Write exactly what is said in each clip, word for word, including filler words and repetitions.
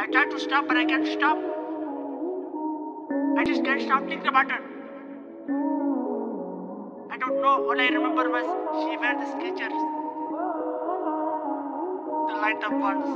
try to stop, but I can't stop. I just can't stop clicking the button. I don't know. All I remember was she wear the Skechers, the light up ones.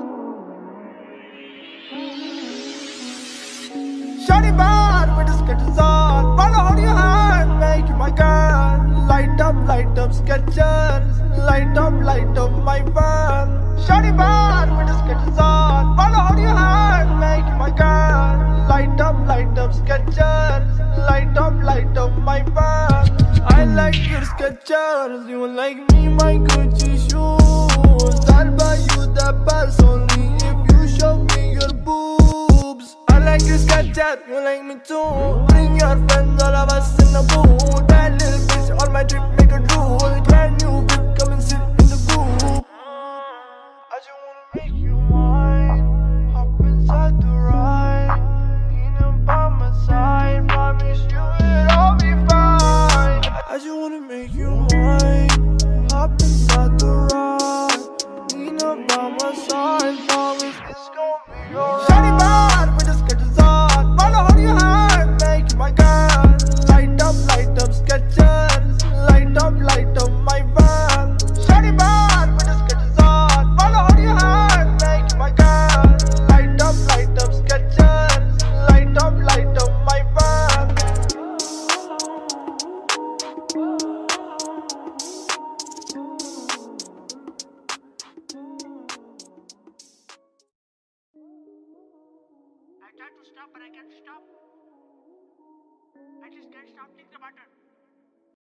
Shawty bad with the Skechers on. Follow on your hand, make you my girl. Light up, light up Skechers. Light up, light up my van. Shawty bad with the Skechers on. Follow on your hand, make you my girl. Light up, light up Skechers. Light up, light up my van. I like your Skechers. You like me, my Gucci shoes. I'll buy you the purse only if you show me your boobs. I like your Skechers, you like me too. Bring your friends, all of us in the booth. That little bitch on my trip make a drool. Brand new whip, come and sit in the booth. I just wanna make you mine. Hop inside the ride. Being by my side, promise you it'll all be fine. I just wanna make you mine. Hop inside the ride. Being by my side, promise it's gonna be alright. Shawty bad with the Skechers on. Follow on your hand, make you my girl. Light up, light up Skechers. Light up, light up my van. Shawty bad with the Skechers on. Follow on your hand, make you my girl. Light up, light up Skechers. Light up, light up my van. I try to stop, but I can't stop. I just can't stop clicking the button.